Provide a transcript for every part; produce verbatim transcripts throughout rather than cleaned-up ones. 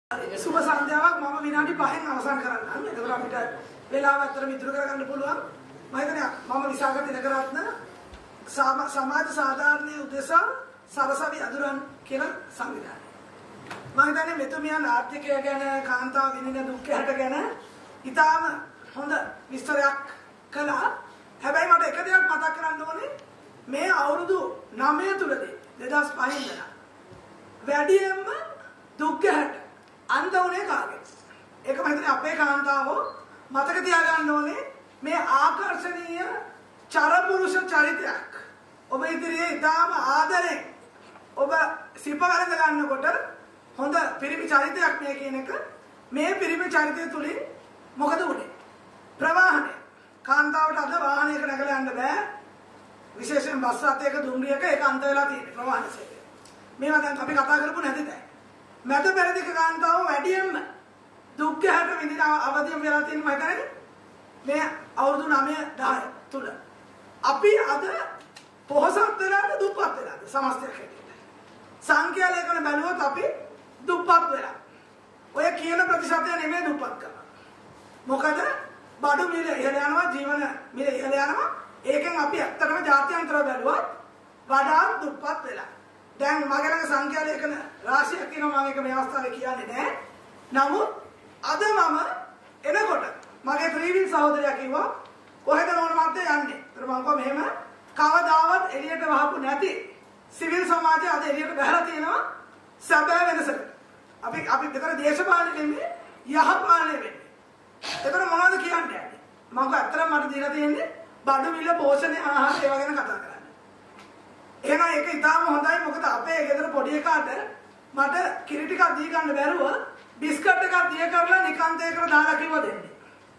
සුබ සන්ධ්‍යාවක් මම විනාඩි පහෙන් අවසන් කරන්නම්. එතකොට අපිට වෙලාව අතර විතර කරගන්න පුළුවන්. මම හිතන්නේ මම විසාක තිලකරත්න සමාජ සාධාරණයේ උදෙසා සරසවි අදුරන් කියන සංවිධානය. මම හිතන්නේ මෙතුමියන් ආර්ථිකය ගැන කාන්තාව විඳින දුක් හැට ගැන ඉතාම හොඳ විස්තරයක් කළා. හැබැයි මට එක දෙයක් මතක් කරන්න ඕනේ. මේ අවුරුදු නවය තුලදී දෙදහස් පහෙන් ඉඳලා වැඩියෙන්ම දුක් හැට අන්ත උනේ කාගේ? ඒක මම හිතන්නේ අපේ කාන්තාවෝ මතක තියාගන්න ඕනේ. මේ ආකර්ෂණීය චරපුරුෂ චරිතයක් ඔබ ඉදිරියේ ඉතාම ආදරෙන් ඔබ සිප වරඳ ගන්නකොට හොඳ පිරිමි චරිතයක් මේ කියන එක. මේ පිරිමි චරිතය තුලින් මොකද උනේ? ප්‍රවාහනය. කාන්තාවට අද වාහනයක නැගලා යන්න බෑ. විශේෂයෙන් බස් රථයක දුම්රියක ඒක අන්ත වෙලා තියෙන්නේ ප්‍රවාහන සේවය. මේවා දැන් අපි කතා කරපු නැති දැන්. මැද පෙරදිග කාන්තාව වැඩියෙන්ම දුක් ගැට විඳින අවධියම වෙලා තියෙන මම හිතන්නේ මේ අවුරුදු නවය දහය තුල. අපි අද පොහොසත් වෙලාද දුප්පත් වෙලාද සමස්තයක් හැටියට. සංඛ්‍යා ලේඛන බැලුවොත් අපි දුප්පත් වෙලා. ඔය කියන ප්‍රතිශතය නෙමෙයි දුප්පත්කම. මොකද බඩු මිල ඉහළ යනවා, ජීවන මිල ඉහළ යනවා. ඒකෙන් අපි ඇත්තටම ජාත්‍යන්තරව බැලුවොත් වඩා දුප්පත් වෙලා. දැන් මගේ ළඟ සංඛ්‍යා ලේඛන රාශියක් තියෙනවා. මම ඒක මේ අවස්ථාවේ කියන්නේ නැහැ. නමුත් අද මම එනකොට මගේ ත්‍රිවිල් සහෝදරයා කිව්වා කොහෙද නෝන මහත්තයා යන්නේ? ඒතර මම කිව්වා මෙහෙම කවදාවත් එළියට වහපු නැති සිවිල් සමාජය අද එළියට බහලා තියෙනවා සැබෑ වෙනසකට. අපි අපි විතර දේශපාලන නෙමෙයි යහපාලනය වෙන්නේ. ඒතර මොනවද කියන්නේ? මම කිව්වා අත්‍තරම මට දීලා තියෙන්නේ බඩු මිල පෝෂණය ආහාර ඒවා ගැන කතා කරන්න. එහෙනම් ඒක ඉතාම හොඳයි. මොකද අපේ ගෙදර පොඩි එකාට මට කිරි ටිකක් දී ගන්න බැරුව බිස්කට් එකක් දිය කරලා නිකාන්තයකට දාලා කිව්ව දෙන්නේ.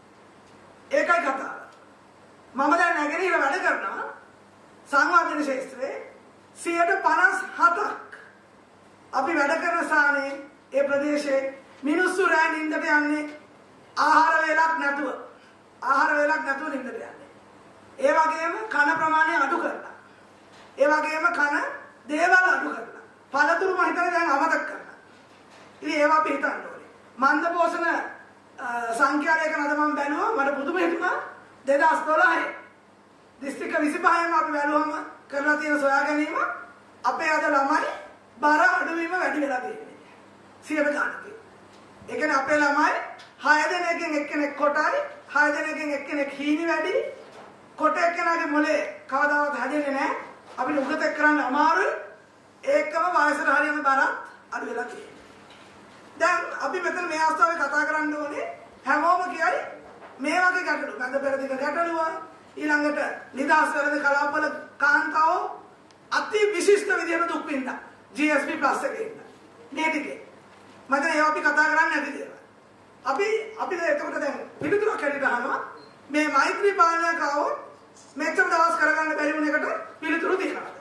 ඒකයි කතාව. මම දැන් නැගෙනහිර වැඩ කරනවා සංවර්ධන ශාස්ත්‍රයේ සියයට පනස් හතක් අපි වැඩ කරන ස්ථානයේ ඒ ප්‍රදේශයේ මිනිස්සු රෑ නිින්දට යන්නේ ආහාර වේලක් නැතුව. ආහාර වේලක් නැතුව නිින්දට යන්නේ. ඒ වගේම කන ප්‍රමාණය අඩු කරලා. ඒ වගේම කන දේවල් අඩු කරලා. පළතුරු මම හිතන්නේ දැන් අමතක කරලා. ඉතින් ඒවා අපි හිතන්න ඕනේ. මන්ද පෝෂණ සංඛ්‍යා ලේඛන අද මම බැලුවා මට පුදුම හිතුණා දෙදහස් දොළහේ දිස්ත්‍රික්ක විසිපහෙන් අපි බැලුවම කරලා තියෙන සොයා ගැනීම අපේ අද ළමයි බර අඩුවීම වැඩි වෙලා තියෙන්නේ. සියයට ගන්නක. ඒ කියන්නේ අපේ ළමයි හය දෙනෙක්ගෙන් එක්කෙනෙක් කොටයි, හය දෙනෙක්ගෙන් එක්කෙනෙක් හීනි වැඩි. කොට එක්කෙනාගේ මොලේ කවදාවත් හැදෙන්නේ නැහැ. අපිට උගත කරන්න අමාරුයි. ඒකම වයසට හරියම බරක් අඩු වෙලා තියෙනවා. දැන් අපි මෙතන මේ අවස්ථාවේ කතා කරන්න ඕනේ හැමෝම කියයි මේ වගේ ගැටලු. මන්ද පෙරදිග ගැටලුව ඊළඟට නිදහස් වෙරද කලාපවල කාන්තාව අති විශිෂ්ට විදිහට දුක් විඳා. ජී එස් පී ප්ලස් එකේ ඉන්න. මේ ටිකේ. මම දැන් ඒවා අපි කතා කරන්නේ නැති දේවල්. අපි අපි එතකොට දැන් පිළිතුරක් හැටියට අහනවා මේ මෛත්‍රී පාලනයක් ආවොත් මෙච්චර දවස් කරගන්න බැරි වුණ එකට පිළිතුරු දෙනවා.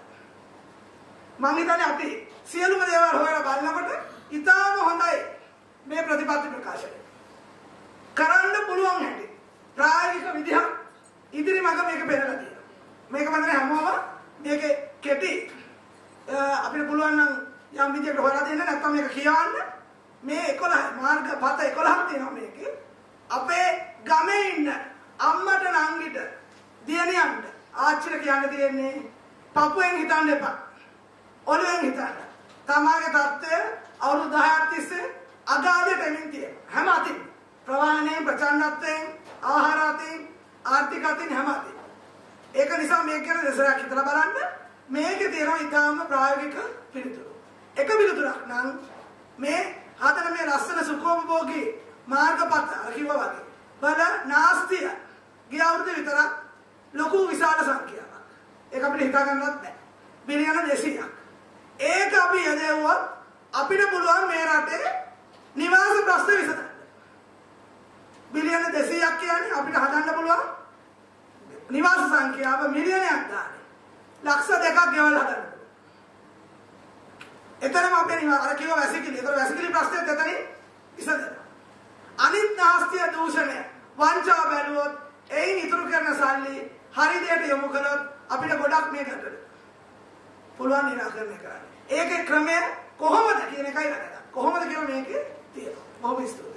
මම හිතන්නේ අපි සියලුම දේවල් හොයලා බලනකොට ඉතාම හොඳයි මේ ප්‍රතිපත්ති ප්‍රකාශනය. කරන්න පුළුවන් හැටි ප්‍රායෝගික විදිහක් ඉදිරි මඟ මේක පෙන්නලා තියෙනවා. මේක මම හැමෝම මේකේ කෙටි අපිට පුළුවන් නම් යම් විදිහකට හොයලා දෙන්න නැත්නම් මේක කියවන්න. මේ එකොළහ මාර්ග පත එකොළහක් තියෙනවා මේකේ. අපේ ගමේ ඉන්න අම්මට නංගිට දියණියන්ට ආච්චිට කියන්න තියෙන්නේ පපුවෙන් හිතන්න එපා. ඔළුවෙන් හිතන්න. තමාගේ தත්ත්වය අවුරුදු දහයක් තිස්සේ අගාධයට එමින් තියෙනවා. හැම අතින් ප්‍රවාහණයෙන්, ප්‍රචණ්ඩත්වයෙන්, ආහාර අතින්, ආර්ථික අතින් හැම අතින්. ඒක නිසා මේක ගැන දෙසරක් හිතලා බලන්න. මේකේ තියෙනවා ඊටාම ප්‍රායෝගික පිළිතුරු. එක පිළිතුරක් නම් මේ හතර මේ ලස්සන සුඛෝපභෝගී මාර්ගපත කිව්වා වගේ. බල නාස්තිය ගිය අවුරුද්දේ විතරක් ලොකු විශාල සංඛ්‍යාවක්. ඒක අපිට හිතා ගන්නවත් බැහැ. බිලියන දෙසීයක්. ඒක අපි යදෙව්වොත් අපිට පුළුවන් මේ රටේ නිවාස ප්‍රශ්න විසඳන්න. බිලියන දෙසීයක් කියන්නේ අපිට හදන්න පුළුවන් නිවාස සංඛ්‍යාව මිලියනයක් ගානේ. ලක්ෂ දෙකක් ගෙවල් හදන්න. එතරම් අපේ නිවාස අර කිව්ව වැසිකිලි. ඒතර වැසිකිලි ප්‍රශ්නෙත් එතනින් විසඳනවා. අනිත් නාස්තිය දූෂණය වංචාව බැලුවොත් එයින් ඉතුරු කරන සල්ලි හරි දෙයට යොමු කළොත් අපිට ගොඩක් මේ ගැටලු පුළුවන් නිරාකරණය කරන්න. ඒකේ ක්‍රමය කොහොමද කියන එකයි වැදගත්. කොහොමද කියලා මේකේ තියෙනවා. බොහොම ස්තුතියි.